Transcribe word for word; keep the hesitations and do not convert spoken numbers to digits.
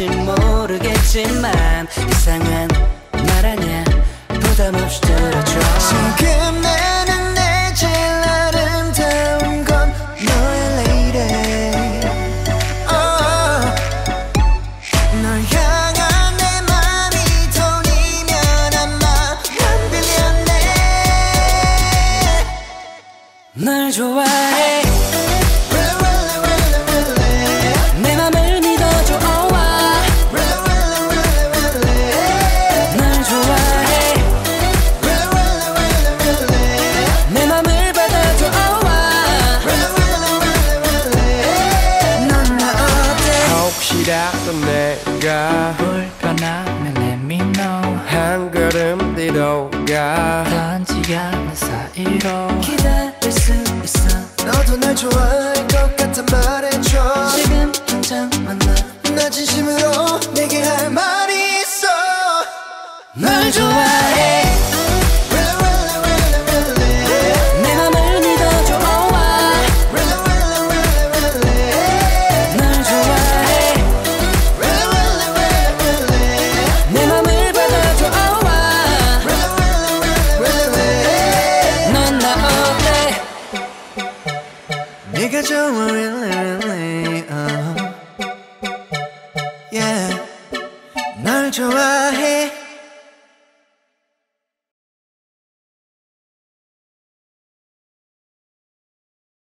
할지 모르겠지만 이상한 말 아냐 부담 없이 들어줘. 지금 나는 내 제일 아름다운 건 너의 lady. oh. 널 향한 내 맘이 돈이면 아마 안 빌렸네. 널 좋아해 내가 불편하면 let me know. 한 걸음 뒤로 가 편지 않는 사이로 기다릴 수 있어. 너도 날 좋아할 것 같아 말해줘. 지금 당장 만나. 나 진심으로 내게 할 말이 있어. 널 좋아해 네가 좋아 really really uh. yeah 널 좋아해